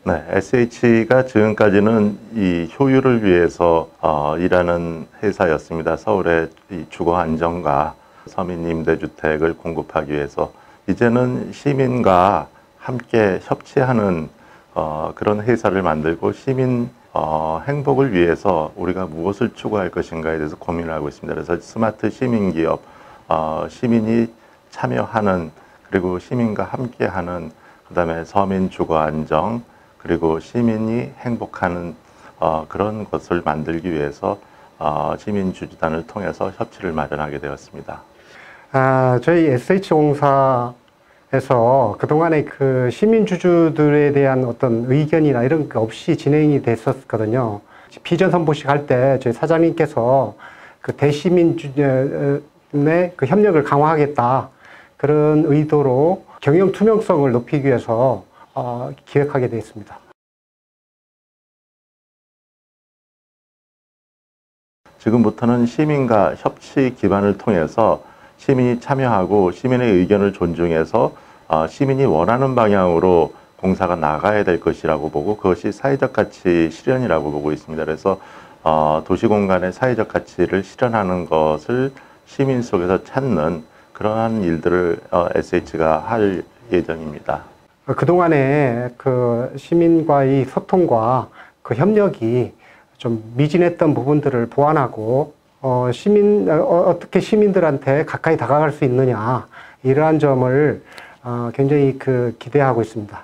네, SH가 지금까지는 이 효율을 위해서 일하는 회사였습니다. 서울의 이 주거 안정과 서민 임대주택을 공급하기 위해서 이제는 시민과 함께 협치하는 그런 회사를 만들고 시민 행복을 위해서 우리가 무엇을 추구할 것인가에 대해서 고민을 하고 있습니다. 그래서 스마트 시민기업, 시민이 참여하는 그리고 시민과 함께하는 그다음에 서민 주거 안정 그리고 시민이 행복하는 그런 것을 만들기 위해서 시민주주단을 통해서 협치를 마련하게 되었습니다. 저희 SH공사에서 그동안에 그 시민주주들에 대한 어떤 의견이나 이런 게 없이 진행이 됐었거든요. 비전 선보식 할 때 저희 사장님께서 그 대시민주의 그 협력을 강화하겠다. 그런 의도로 경영 투명성을 높이기 위해서 기획하게 되었습니다. 지금부터는 시민과 협치 기반을 통해서 시민이 참여하고 시민의 의견을 존중해서 시민이 원하는 방향으로 공사가 나가야 될 것이라고 보고 그것이 사회적 가치 실현이라고 보고 있습니다. 그래서 도시공간의 사회적 가치를 실현하는 것을 시민 속에서 찾는 그러한 일들을 SH가 할 예정입니다. 그동안에 그 시민과의 소통과 그 협력이 좀 미진했던 부분들을 보완하고 어떻게 시민들한테 가까이 다가갈 수 있느냐 이러한 점을 굉장히 기대하고 있습니다.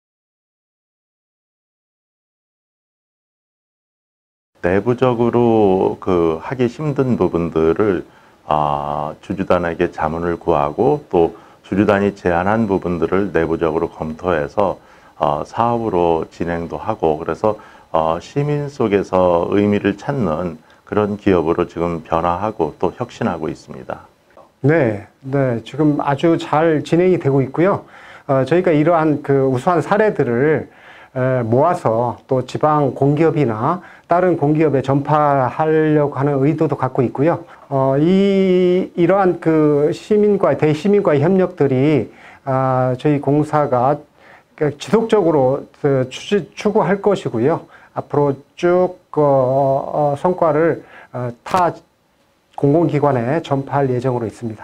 내부적으로 하기 힘든 부분들을 주주단에게 자문을 구하고 또 주주단이 제안한 부분들을 내부적으로 검토해서 사업으로 진행도 하고 그래서 시민 속에서 의미를 찾는 그런 기업으로 지금 변화하고 또 혁신하고 있습니다. 네, 지금 아주 잘 진행이 되고 있고요. 저희가 이러한 우수한 사례들을 모아서 또 지방 공기업이나 다른 공기업에 전파하려고 하는 의도도 갖고 있고요. 이러한 대시민과의 협력들이 저희 공사가 지속적으로 추구할 것이고요. 앞으로 쭉 성과를 타 공공기관에 전파할 예정으로 있습니다.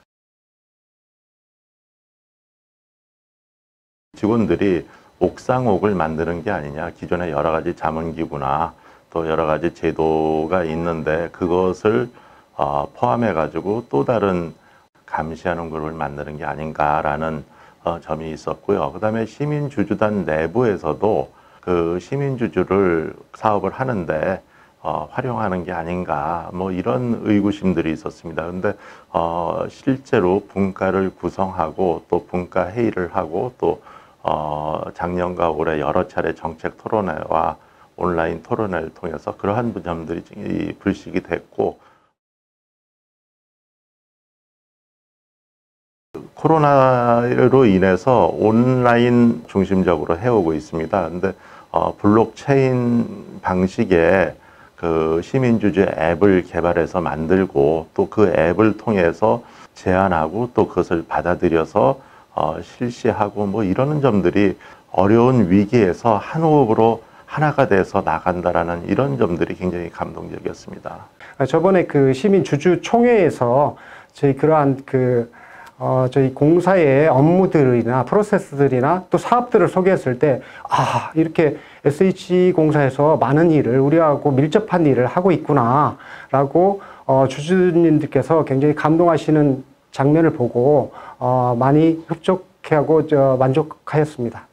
직원들이 옥상옥을 만드는 게 아니냐, 기존에 여러 가지 자문기구나 또 여러 가지 제도가 있는데 그것을 포함해 가지고 또 다른 감시하는 그룹을 만드는 게 아닌가라는 점이 있었고요. 그 다음에 시민주주단 내부에서도 그 시민주주를 사업을 하는데 활용하는 게 아닌가 뭐 이런 의구심들이 있었습니다. 근데 실제로 분과를 구성하고 또 분과 회의를 하고 또 작년과 올해 여러 차례 정책 토론회와 온라인 토론회를 통해서 그러한 점들이 불식이 됐고 코로나로 인해서 온라인 중심적으로 해오고 있습니다. 근데 블록체인 방식의 그 시민주주 앱을 개발해서 만들고 또 그 앱을 통해서 제안하고 또 그것을 받아들여서 실시하고 뭐 이러는 점들이 어려운 위기에서 한 호흡으로 하나가 돼서 나간다라는 이런 점들이 굉장히 감동적이었습니다. 저번에 그 시민주주총회에서 저희 그러한 저희 공사의 업무들이나 프로세스들이나 또 사업들을 소개했을 때 이렇게 SH공사에서 많은 일을 우리하고 밀접한 일을 하고 있구나 라고 주주님들께서 굉장히 감동하시는 장면을 보고 많이 흡족해하고 만족하였습니다.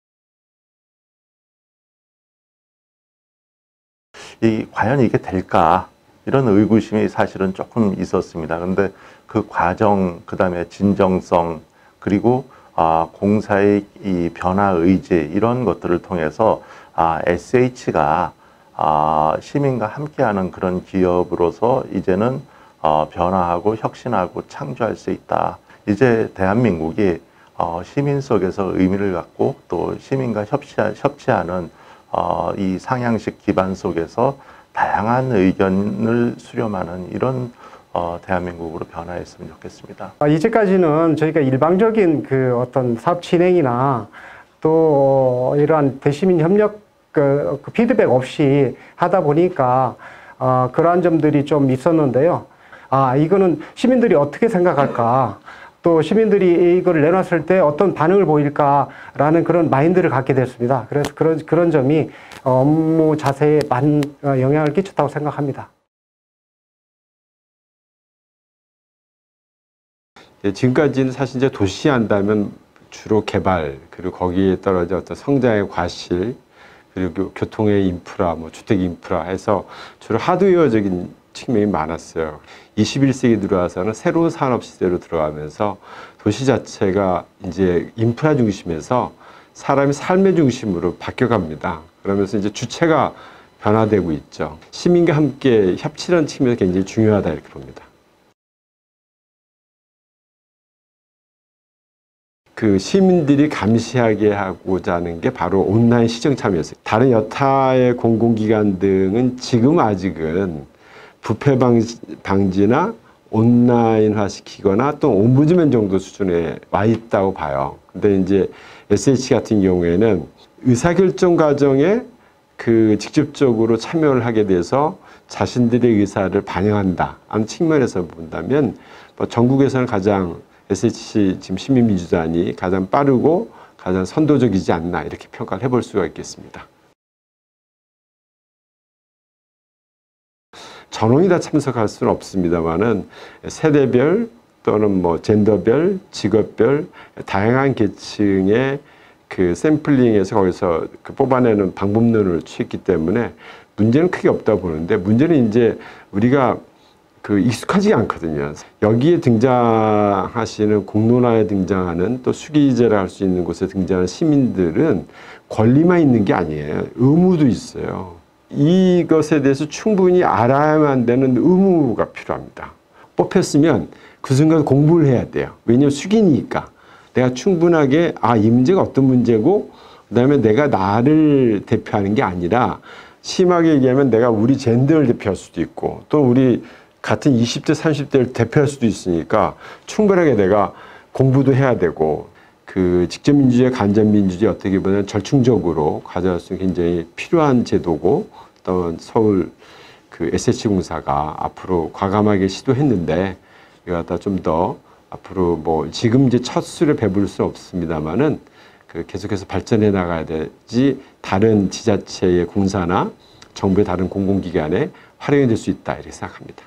과연 이게 될까? 이런 의구심이 사실은 조금 있었습니다. 근데 그 과정, 그 다음에 진정성, 그리고 공사의 이 변화 의지, 이런 것들을 통해서 SH가 시민과 함께하는 그런 기업으로서 이제는 변화하고 혁신하고 창조할 수 있다. 이제 대한민국이 시민 속에서 의미를 갖고 또 시민과 협치하는 이 상향식 기반 속에서 다양한 의견을 수렴하는 이런 대한민국으로 변화했으면 좋겠습니다. 이제까지는 저희가 일방적인 어떤 사업 진행이나 또 이러한 대시민 협력 그 피드백 없이 하다 보니까 그러한 점들이 좀 있었는데요. 이거는 시민들이 어떻게 생각할까? 또 시민들이 이걸 내놨을 때 어떤 반응을 보일까라는 그런 마인드를 갖게 됐습니다. 그래서 그런 점이 업무 자세에 많은 영향을 끼쳤다고 생각합니다. 지금까지는 사실 이제 도시 한다면 주로 개발, 그리고 거기에 떨어져 어떤 성장의 과실, 그리고 교통의 인프라, 뭐 주택 인프라 해서 주로 하드웨어적인 측면이 많았어요. 21세기 들어와서는 새로운 산업 시대로 들어가면서 도시 자체가 이제 인프라 중심에서 사람이 삶의 중심으로 바뀌어갑니다. 그러면서 이제 주체가 변화되고 있죠. 시민과 함께 협치라는 측면에서 굉장히 중요하다 이렇게 봅니다. 그 시민들이 감시하게 하고자 하는 게 바로 온라인 시정 참여였어요. 다른 여타의 공공기관 등은 지금 아직은 부패 방지나 온라인화 시키거나 또 옴부즈맨 정도 수준에 와 있다고 봐요. 근데 이제 SH 같은 경우에는 의사결정 과정에 그 직접적으로 참여를 하게 돼서 자신들의 의사를 반영한다 하는 측면에서 본다면 뭐 전국에서는 가장 SH 지금 시민민주단이 가장 빠르고 가장 선도적이지 않나 이렇게 평가를 해볼 수가 있겠습니다. 전원이 다 참석할 수는 없습니다만은 세대별 또는 뭐 젠더별, 직업별 다양한 계층의 그 샘플링에서 거기서 그 뽑아내는 방법론을 취했기 때문에 문제는 크게 없다 보는데 문제는 이제 우리가 그 익숙하지 않거든요. 여기에 등장하시는 공론화에 등장하는 또 수기제라 할 수 있는 곳에 등장하는 시민들은 권리만 있는 게 아니에요. 의무도 있어요. 이것에 대해서 충분히 알아야만 되는 의무가 필요합니다. 뽑혔으면 그 순간 공부를 해야 돼요. 왜냐하면 수기니까. 내가 충분하게 이 문제가 어떤 문제고 그다음에 내가 나를 대표하는 게 아니라 심하게 얘기하면 내가 우리 젠더를 대표할 수도 있고 또 우리 같은 20대, 30대를 대표할 수도 있으니까 충분하게 내가 공부도 해야 되고 그 직접민주주의, 간접민주주의 어떻게 보면 절충적으로 가져갈 수 있는 굉장히 필요한 제도고 또 서울 그 SH공사가 앞으로 과감하게 시도했는데 이거 갖다 좀 더 앞으로 뭐 지금 이제 첫 수를 배부를 수는 없습니다만은 그 계속해서 발전해 나가야 되지 다른 지자체의 공사나 정부의 다른 공공기관에 활용이 될 수 있다 이렇게 생각합니다.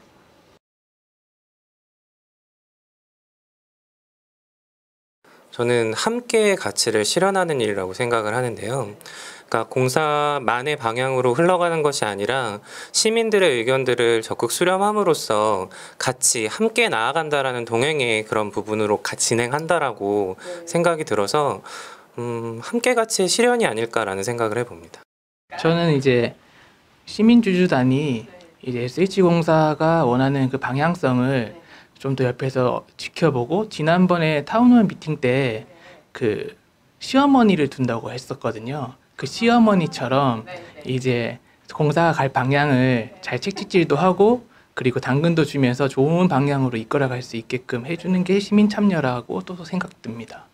저는 함께의 가치를 실현하는 일이라고 생각을 하는데요. 그러니까 공사만의 방향으로 흘러가는 것이 아니라 시민들의 의견들을 적극 수렴함으로써 같이 함께 나아간다라는 동행의 그런 부분으로 같이 진행한다라고 생각이 들어서 함께 가치의 실현이 아닐까라는 생각을 해봅니다. 저는 이제 시민주주단이 이제 SH공사가 원하는 그 방향성을 좀 더 옆에서 지켜보고 지난번에 타운홀 미팅 때 그 시어머니를 둔다고 했었거든요. 그 시어머니처럼 이제 공사가 갈 방향을 잘 책찍질도 하고 그리고 당근도 주면서 좋은 방향으로 이끌어갈 수 있게끔 해주는 게 시민 참여라고 또 생각됩니다.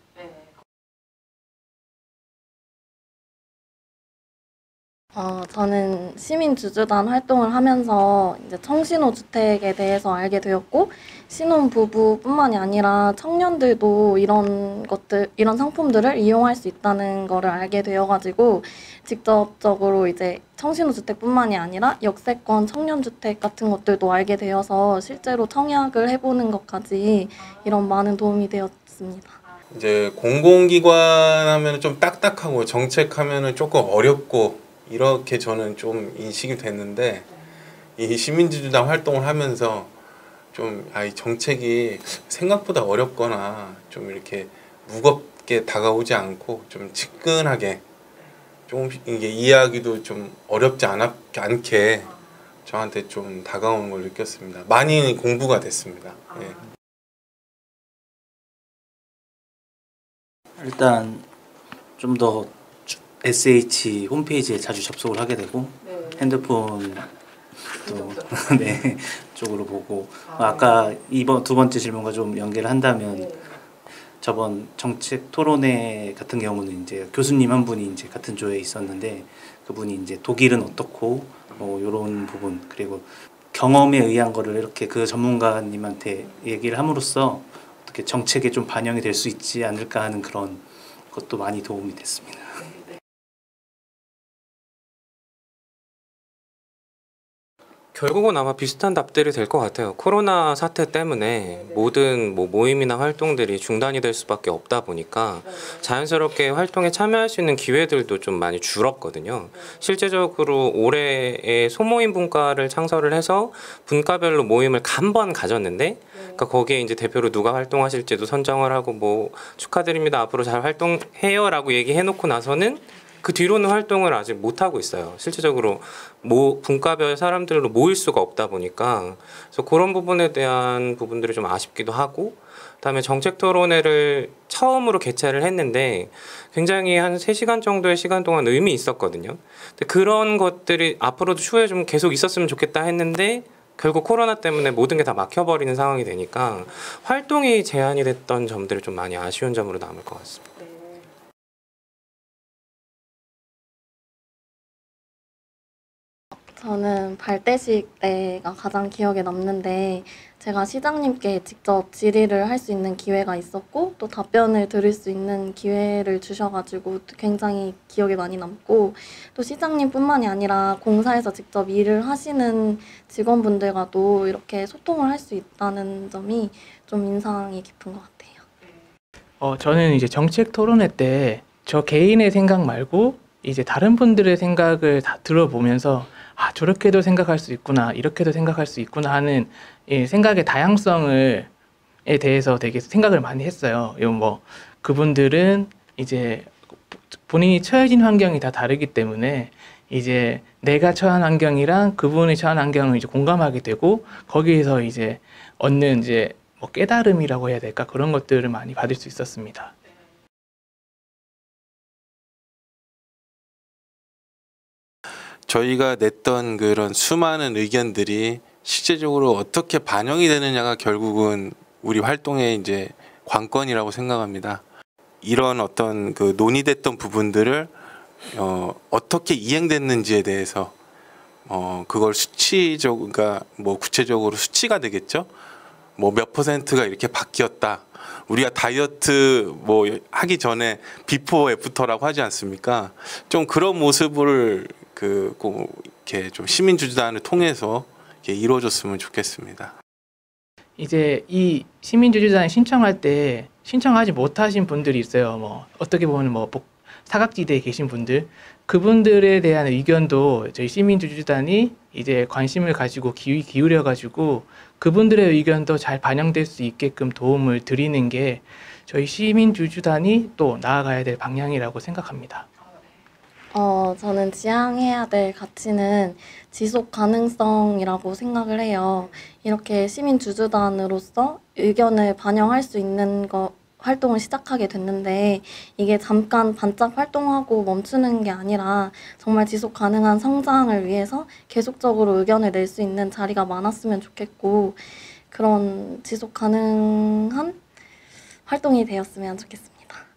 저는 시민주주단 활동을 하면서 이제 청신호 주택에 대해서 알게 되었고, 신혼부부뿐만이 아니라 청년들도 이런 상품들을 이용할 수 있다는 거를 알게 되어가지고, 직접적으로 이제 청신호 주택뿐만이 아니라 역세권 청년주택 같은 것들도 알게 되어서 실제로 청약을 해보는 것까지 이런 많은 도움이 되었습니다. 이제 공공기관 하면 좀 딱딱하고 정책하면 조금 어렵고 이렇게 저는 좀 인식이 됐는데 이 시민주주당 활동을 하면서 좀 이 정책이 생각보다 어렵거나 좀 이렇게 무겁게 다가오지 않고 좀 직근하게 좀 이게 이해하기도 좀 어렵지 않게 저한테 좀 다가오는 걸 느꼈습니다. 많이 공부가 됐습니다. 예. 일단 좀 더 SH 홈페이지에 자주 접속을 하게 되고 핸드폰 또 네, 쪽으로 보고 아까 두 번째 질문과 좀 연계를 한다면 저번 정책 토론회 같은 경우는 이제 교수님 한 분이 이제 같은 조에 있었는데 그분이 이제 독일은 어떻고 이런 부분 그리고 경험에 의한 거를 이렇게 그 전문가님한테 얘기를 함으로써 어떻게 정책에 좀 반영이 될 수 있지 않을까 하는 그런 것도 많이 도움이 됐습니다. 결국은 아마 비슷한 답들이 될 것 같아요. 코로나 사태 때문에 모든 모임이나 활동들이 중단이 될 수밖에 없다 보니까 자연스럽게 활동에 참여할 수 있는 기회들도 좀 많이 줄었거든요. 실제적으로 올해에 소모임 분과를 창설을 해서 분과별로 모임을 간번 가졌는데 그러니까 거기에 이제 대표로 누가 활동하실지도 선정을 하고 뭐 축하드립니다. 앞으로 잘 활동해요라고 얘기해놓고 나서는 그 뒤로는 활동을 아직 못 하고 있어요. 실질적으로 분과별 사람들로 모일 수가 없다 보니까 그래서 그런 부분에 대한 부분들이 좀 아쉽기도 하고 그다음에 정책 토론회를 처음으로 개최를 했는데 굉장히 한 3시간 정도의 시간 동안 의미 있었거든요. 근데 그런 것들이 앞으로도 추후에 좀 계속 있었으면 좋겠다 했는데 결국 코로나 때문에 모든 게 다 막혀버리는 상황이 되니까 활동이 제한이 됐던 점들이 좀 많이 아쉬운 점으로 남을 것 같습니다. 저는 발대식 때가 가장 기억에 남는데 제가 시장님께 직접 질의를 할 수 있는 기회가 있었고 또 답변을 들을 수 있는 기회를 주셔가지고 굉장히 기억에 많이 남고 또 시장님뿐만이 아니라 공사에서 직접 일을 하시는 직원분들과도 이렇게 소통을 할 수 있다는 점이 좀 인상이 깊은 것 같아요. 저는 이제 정책 토론회 때 저 개인의 생각 말고 이제 다른 분들의 생각을 다 들어보면서 저렇게도 생각할 수 있구나, 이렇게도 생각할 수 있구나 하는 생각의 다양성에 대해서 되게 생각을 많이 했어요. 뭐 그분들은 이제 본인이 처해진 환경이 다 다르기 때문에 이제 내가 처한 환경이랑 그분이 처한 환경을 이제 공감하게 되고 거기에서 이제 얻는 이제 뭐 깨달음이라고 해야 될까 그런 것들을 많이 받을 수 있었습니다. 저희가 냈던 그런 수많은 의견들이 실제적으로 어떻게 반영이 되느냐가 결국은 우리 활동의 이제 관건이라고 생각합니다. 이런 어떤 그 논의됐던 부분들을 어떻게 이행됐는지에 대해서 그걸 수치적, 그러니까 뭐 구체적으로 수치가 되겠죠. 뭐 몇 %가 이렇게 바뀌었다. 우리가 다이어트 뭐 하기 전에 비포 애프터라고 하지 않습니까? 좀 그런 모습을 꼭 이렇게 좀 시민주주단을 통해서 이렇게 이루어졌으면 좋겠습니다. 이제 이 시민주주단 신청할 때 신청하지 못하신 분들이 있어요. 뭐 어떻게 보면 뭐 사각지대에 계신 분들 그분들에 대한 의견도 저희 시민주주단이 이제 관심을 가지고 기울여 가지고 그분들의 의견도 잘 반영될 수 있게끔 도움을 드리는 게 저희 시민주주단이 또 나아가야 될 방향이라고 생각합니다. 저는 지향해야 될 가치는 지속 가능성이라고 생각을 해요. 이렇게 시민주주단으로서 의견을 반영할 수 있는 활동을 시작하게 됐는데 이게 잠깐 반짝 활동하고 멈추는 게 아니라 정말 지속 가능한 성장을 위해서 계속적으로 의견을 낼 수 있는 자리가 많았으면 좋겠고 그런 지속 가능한 활동이 되었으면 좋겠습니다.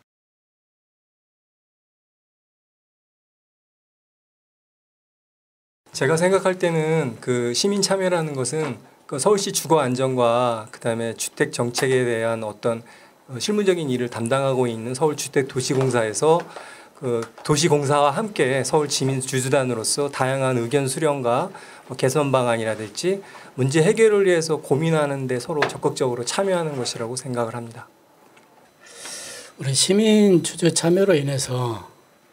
제가 생각할 때는 그 시민 참여라는 것은 그 서울시 주거 안정과 그다음에 주택 정책에 대한 어떤 실무적인 일을 담당하고 있는 서울주택도시공사에서 그 도시공사와 함께 서울 시민주주단으로서 다양한 의견 수렴과 개선 방안이라든지 문제 해결을 위해서 고민하는 데 서로 적극적으로 참여하는 것이라고 생각을 합니다. 우리 시민주주 참여로 인해서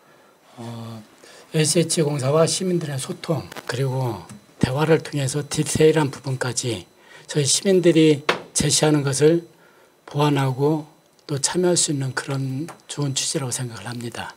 SH공사와 시민들의 소통 그리고 대화를 통해서 디테일한 부분까지 저희 시민들이 제시하는 것을 보완하고 또 참여할 수 있는 그런 좋은 취지라고 생각을 합니다.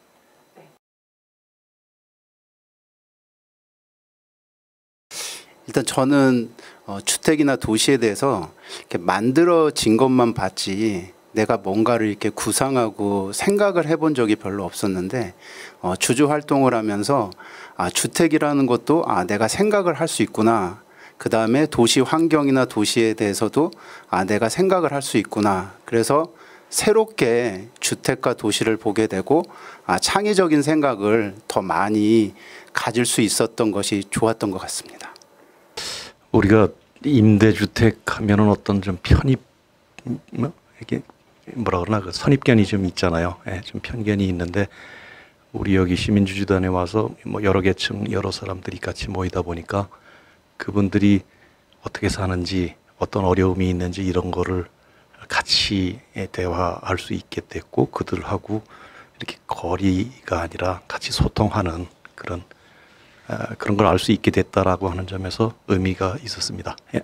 일단 저는 주택이나 도시에 대해서 이렇게 만들어진 것만 봤지 내가 뭔가를 이렇게 구상하고 생각을 해본 적이 별로 없었는데 주주 활동을 하면서 주택이라는 것도 내가 생각을 할 수 있구나. 그 다음에 도시 환경이나 도시에 대해서도 내가 생각을 할 수 있구나. 그래서 새롭게 주택과 도시를 보게 되고 창의적인 생각을 더 많이 가질 수 있었던 것이 좋았던 것 같습니다. 우리가 임대주택 하면은 어떤 좀 편입 이게 뭐라 그러나 그 선입견이 좀 있잖아요. 예, 좀 편견이 있는데 우리 여기 시민주주단에 와서 뭐 여러 계층 여러 사람들이 같이 모이다 보니까 그분들이 어떻게 사는지 어떤 어려움이 있는지 이런 거를 같이 대화할 수 있게 됐고 그들하고 이렇게 거리가 아니라 같이 소통하는 그런 걸 알 수 있게 됐다라고 하는 점에서 의미가 있었습니다. 예.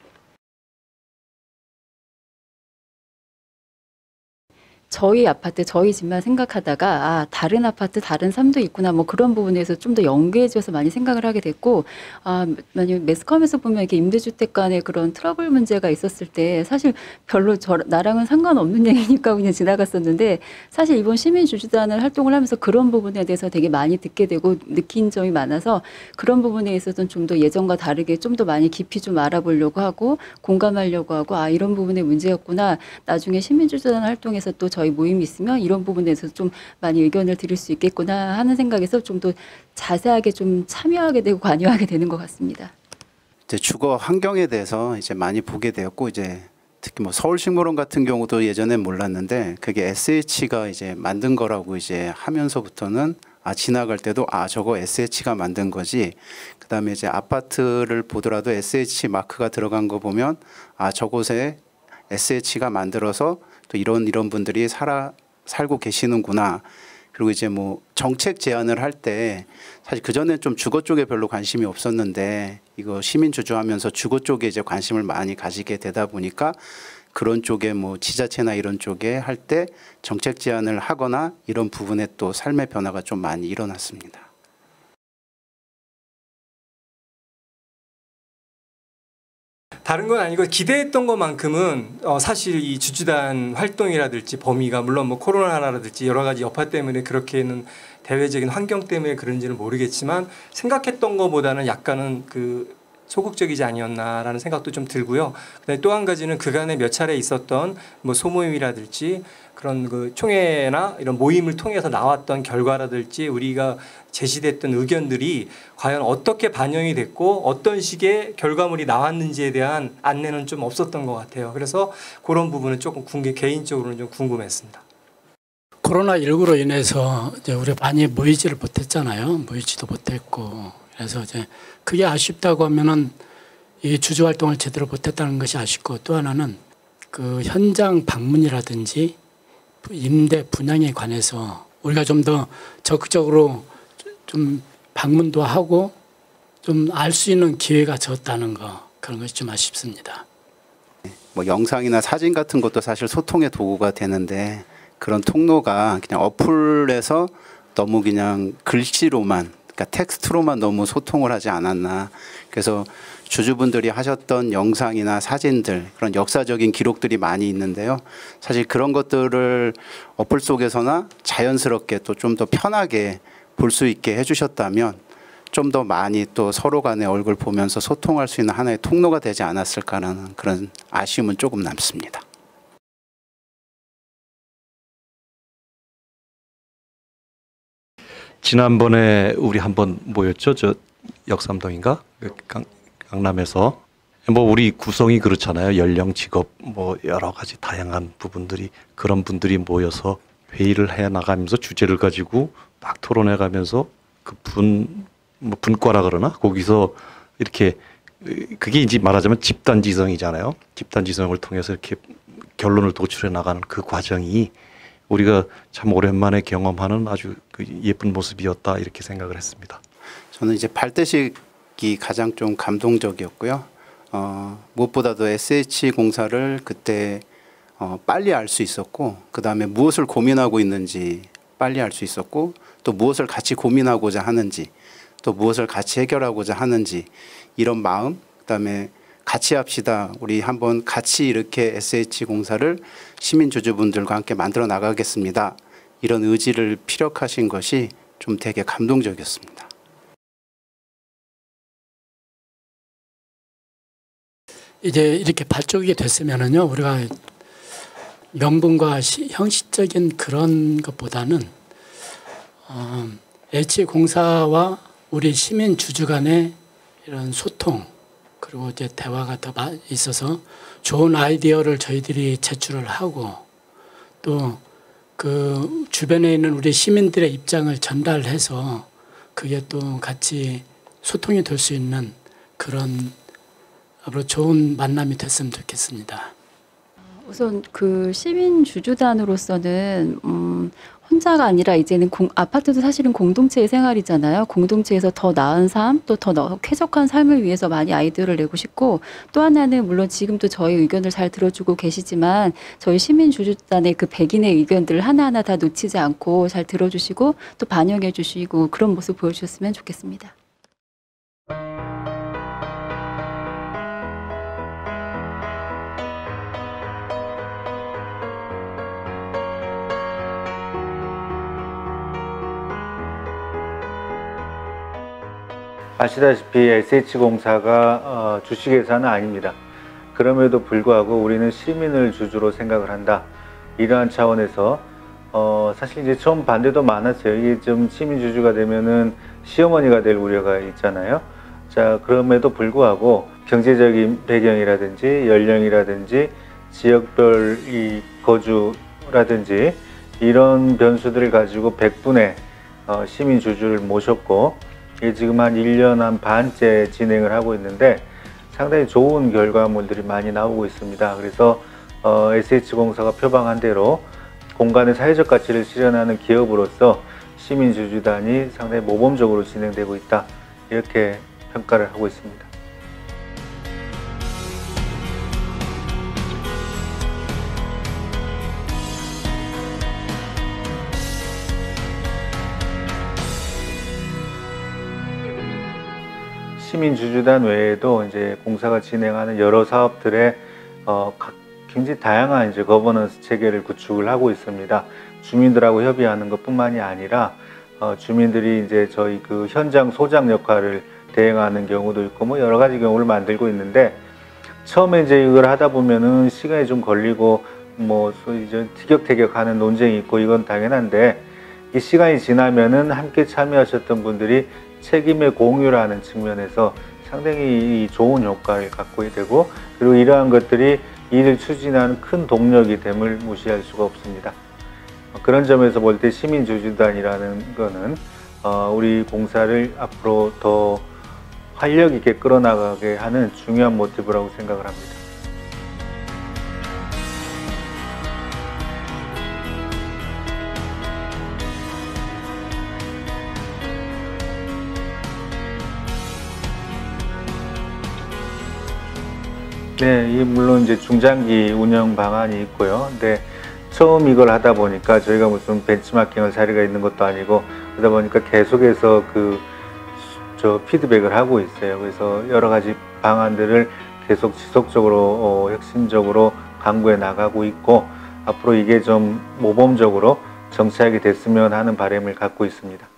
저희 아파트, 저희 집만 생각하다가 다른 아파트, 다른 삶도 있구나 뭐 그런 부분에서 좀 더 연계해져서 많이 생각을 하게 됐고 만약 매스컴에서 보면 이렇게 임대주택 간의 그런 트러블 문제가 있었을 때 사실 별로 나랑은 상관없는 얘기니까 그냥 지나갔었는데 사실 이번 시민주주단을 활동을 하면서 그런 부분에 대해서 되게 많이 듣게 되고 느낀 점이 많아서 그런 부분에 있어서는 좀 더 예전과 다르게 좀 더 많이 깊이 좀 알아보려고 하고 공감하려고 하고 이런 부분의 문제였구나. 나중에 시민주주단 활동에서 또 저희 모임이 있으면 이런 부분에서 좀 많이 의견을 드릴 수 있겠구나 하는 생각에서 좀 더 자세하게 좀 참여하게 되고 관여하게 되는 것 같습니다. 이제 주거 환경에 대해서 이제 많이 보게 되었고 이제 특히 뭐 서울식물원 같은 경우도 예전엔 몰랐는데 그게 SH가 이제 만든 거라고 이제 하면서부터는 지나갈 때도 저거 SH가 만든 거지. 그다음에 이제 아파트를 보더라도 SH 마크가 들어간 거 보면 저곳에 SH가 만들어서 또 이런 분들이 살고 계시는구나. 그리고 이제 뭐 정책 제안을 할 때 사실 그전엔 좀 주거 쪽에 별로 관심이 없었는데 이거 시민주주하면서 주거 쪽에 이제 관심을 많이 가지게 되다 보니까 그런 쪽에 뭐 지자체나 이런 쪽에 할 때 정책 제안을 하거나 이런 부분에 또 삶의 변화가 좀 많이 일어났습니다. 다른 건 아니고 기대했던 것만큼은 사실 이 주주단 활동이라든지 범위가 물론 뭐 코로나라든지 여러 가지 여파 때문에 그렇게는 대외적인 환경 때문에 그런지는 모르겠지만 생각했던 것보다는 약간은 소극적이지 아니었나라는 생각도 좀 들고요. 또 한 가지는 그간에 몇 차례 있었던 뭐 소모임이라든지 그런 총회나 이런 모임을 통해서 나왔던 결과라든지 우리가 제시됐던 의견들이 과연 어떻게 반영이 됐고 어떤 식의 결과물이 나왔는지에 대한 안내는 좀 없었던 것 같아요. 그래서 그런 부분은 조금 개인적으로는 좀 궁금했습니다. 코로나19로 인해서 이제 우리 많이 모이지를 못했잖아요. 모이지도 못했고. 그래서 이제 그게 아쉽다고 하면은 이 주주 활동을 제대로 못했다는 것이 아쉽고 또 하나는 그 현장 방문이라든지 임대 분양에 관해서 우리가 좀 더 적극적으로 좀 방문도 하고 좀 알 수 있는 기회가 적었다는 거 그런 것이 좀 아쉽습니다. 뭐 영상이나 사진 같은 것도 사실 소통의 도구가 되는데 그런 통로가 그냥 어플에서 너무 그냥 글씨로만 그러니까 텍스트로만 너무 소통을 하지 않았나. 그래서 주주분들이 하셨던 영상이나 사진들 그런 역사적인 기록들이 많이 있는데요. 사실 그런 것들을 어플 속에서나 자연스럽게 또 좀 더 편하게 볼 수 있게 해주셨다면 좀 더 많이 또 서로 간의 얼굴 보면서 소통할 수 있는 하나의 통로가 되지 않았을까라는 그런 아쉬움은 조금 남습니다. 지난번에 우리 한번 모였죠. 저 역삼동인가? 강남에서. 뭐 우리 구성이 그렇잖아요. 연령, 직업, 뭐 여러 가지 다양한 부분들이 그런 분들이 모여서 회의를 해 나가면서 주제를 가지고 막 토론해 가면서 그 분과라 그러나 거기서 이렇게 그게 이제 말하자면 집단지성이잖아요. 집단지성을 통해서 이렇게 결론을 도출해 나가는 그 과정이 우리가 참 오랜만에 경험하는 아주 예쁜 모습이었다 이렇게 생각을 했습니다. 저는 이제 발대식이 가장 좀 감동적이었고요. 무엇보다도 SH공사를 그때 빨리 알 수 있었고 그 다음에 무엇을 고민하고 있는지 빨리 알 수 있었고 또 무엇을 같이 고민하고자 하는지 또 무엇을 같이 해결하고자 하는지 이런 마음 그 다음에 같이 합시다. 우리 한번 같이 이렇게 SH공사를 시민주주분들과 함께 만들어 나가겠습니다. 이런 의지를 피력하신 것이 좀 되게 감동적이었습니다. 이제 이렇게 발족이 됐으면은요, 우리가 명분과 형식적인 그런 것보다는 H공사와 우리 시민 주주 간의 이런 소통 그리고 이제 대화가 더 있어서 좋은 아이디어를 저희들이 제출을 하고 또 그 주변에 있는 우리 시민들의 입장을 전달해서 그게 또 같이 소통이 될 수 있는 그런 앞으로 좋은 만남이 됐으면 좋겠습니다. 우선 그 시민 주주단으로서는 혼자가 아니라 이제는 아파트도 사실은 공동체의 생활이잖아요. 공동체에서 더 나은 삶, 또 더 쾌적한 삶을 위해서 많이 아이디어를 내고 싶고 또 하나는 물론 지금도 저희 의견을 잘 들어주고 계시지만 저희 시민 주주단의 그 100인의 의견들을 하나하나 다 놓치지 않고 잘 들어주시고 또 반영해 주시고 그런 모습 보여주셨으면 좋겠습니다. 아시다시피 SH공사가 주식회사는 아닙니다. 그럼에도 불구하고 우리는 시민을 주주로 생각을 한다. 이러한 차원에서 사실 이제 처음 반대도 많았어요. 이게 좀 시민 주주가 되면은 시어머니가 될 우려가 있잖아요. 자, 그럼에도 불구하고 경제적인 배경이라든지 연령이라든지 지역별 이 거주라든지 이런 변수들을 가지고 100분의 시민 주주를 모셨고 지금 한 1년 한 반째 진행을 하고 있는데 상당히 좋은 결과물들이 많이 나오고 있습니다. 그래서 SH공사가 표방한 대로 공간의 사회적 가치를 실현하는 기업으로서 시민주주단이 상당히 모범적으로 진행되고 있다. 이렇게 평가를 하고 있습니다. 시민주주단 외에도 이제 공사가 진행하는 여러 사업들의 굉장히 다양한 이제 거버넌스 체계를 구축을 하고 있습니다. 주민들하고 협의하는 것뿐만이 아니라 주민들이 이제 저희 그 현장 소장 역할을 대행하는 경우도 있고 뭐 여러 가지 경우를 만들고 있는데 처음에 이제 이걸 하다 보면은 시간이 좀 걸리고 뭐 소위 이제 티격태격하는 논쟁이 있고 이건 당연한데 이 시간이 지나면은 함께 참여하셨던 분들이 책임의 공유라는 측면에서 상당히 좋은 효과를 갖고 되고 그리고 이러한 것들이 이를 추진하는 큰 동력이 됨을 무시할 수가 없습니다. 그런 점에서 볼 때 시민주주단이라는 거는 우리 공사를 앞으로 더 활력 있게 끌어나가게 하는 중요한 모티브라고 생각을 합니다. 네, 물론 이제 중장기 운영 방안이 있고요. 근데 처음 이걸 하다 보니까 저희가 무슨 벤치마킹할 자리가 있는 것도 아니고 그러다 보니까 계속해서 피드백을 하고 있어요. 그래서 여러 가지 방안들을 계속 지속적으로 혁신적으로 강구해 나가고 있고 앞으로 이게 좀 모범적으로 정착이 됐으면 하는 바람을 갖고 있습니다.